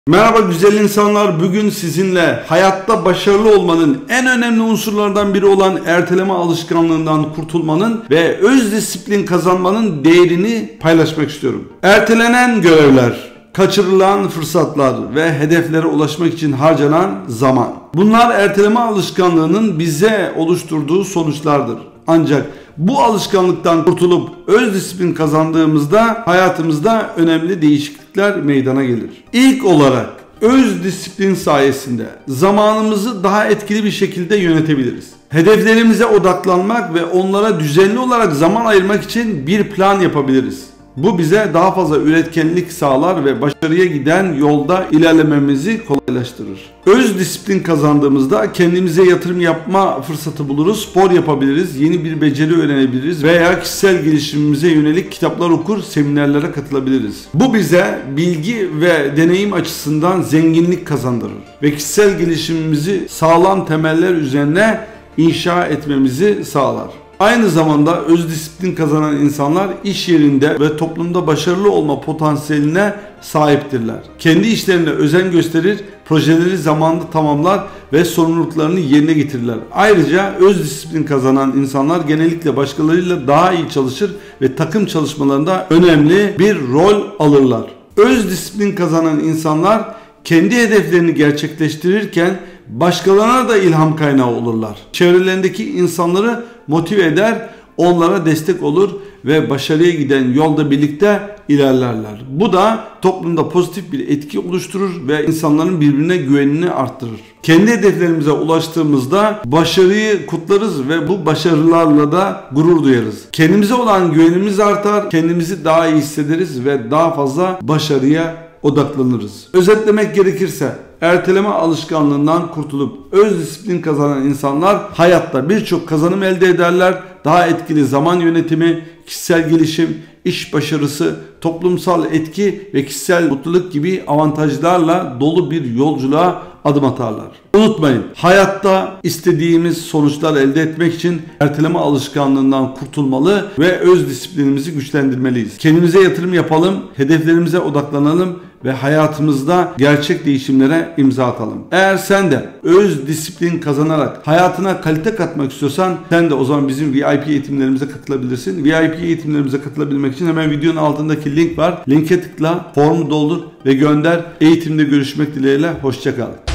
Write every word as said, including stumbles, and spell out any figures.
Merhaba güzel insanlar, bugün sizinle hayatta başarılı olmanın en önemli unsurlardan biri olan erteleme alışkanlığından kurtulmanın ve öz disiplin kazanmanın değerini paylaşmak istiyorum. Ertelenen görevler, kaçırılan fırsatlar ve hedeflere ulaşmak için harcanan zaman. Bunlar erteleme alışkanlığının bize oluşturduğu sonuçlardır. Ancak bu alışkanlıktan kurtulup öz disiplin kazandığımızda hayatımızda önemli değişiklikler meydana gelir. İlk olarak öz disiplin sayesinde zamanımızı daha etkili bir şekilde yönetebiliriz. Hedeflerimize odaklanmak ve onlara düzenli olarak zaman ayırmak için bir plan yapabiliriz. Bu bize daha fazla üretkenlik sağlar ve başarıya giden yolda ilerlememizi kolaylaştırır. Öz disiplin kazandığımızda kendimize yatırım yapma fırsatı buluruz, spor yapabiliriz, yeni bir beceri öğrenebiliriz veya kişisel gelişimimize yönelik kitaplar okur, seminerlere katılabiliriz. Bu bize bilgi ve deneyim açısından zenginlik kazandırır ve kişisel gelişimimizi sağlam temeller üzerine inşa etmemizi sağlar. Aynı zamanda öz disiplin kazanan insanlar iş yerinde ve toplumda başarılı olma potansiyeline sahiptirler. Kendi işlerine özen gösterir, projeleri zamanında tamamlar ve sorumluluklarını yerine getirirler. Ayrıca öz disiplin kazanan insanlar genellikle başkalarıyla daha iyi çalışır ve takım çalışmalarında önemli bir rol alırlar. Öz disiplin kazanan insanlar kendi hedeflerini gerçekleştirirken başkalarına da ilham kaynağı olurlar. Çevrelerindeki insanları motive eder, onlara destek olur ve başarıya giden yolda birlikte ilerlerler. Bu da toplumda pozitif bir etki oluşturur ve insanların birbirine güvenini arttırır. Kendi hedeflerimize ulaştığımızda başarıyı kutlarız ve bu başarılarla da gurur duyarız. Kendimize olan güvenimiz artar, kendimizi daha iyi hissederiz ve daha fazla başarıya odaklanırız. Özetlemek gerekirse erteleme alışkanlığından kurtulup öz disiplin kazanan insanlar hayatta birçok kazanım elde ederler. Daha etkili zaman yönetimi, kişisel gelişim, iş başarısı, toplumsal etki ve kişisel mutluluk gibi avantajlarla dolu bir yolculuğa adım atarlar. Unutmayın, hayatta istediğimiz sonuçlar elde etmek için erteleme alışkanlığından kurtulmalı ve öz disiplinimizi güçlendirmeliyiz. Kendimize yatırım yapalım, hedeflerimize odaklanalım ve hayatımızda gerçek değişimlere imza atalım. Eğer sen de öz disiplin kazanarak hayatına kalite katmak istiyorsan sen de o zaman bizim V I P eğitimlerimize katılabilirsin. V I P eğitimlerimize katılabilmek için hemen videonun altındaki link var. Linke tıkla, formu doldur ve gönder. Eğitimde görüşmek dileğiyle. Hoşça kal.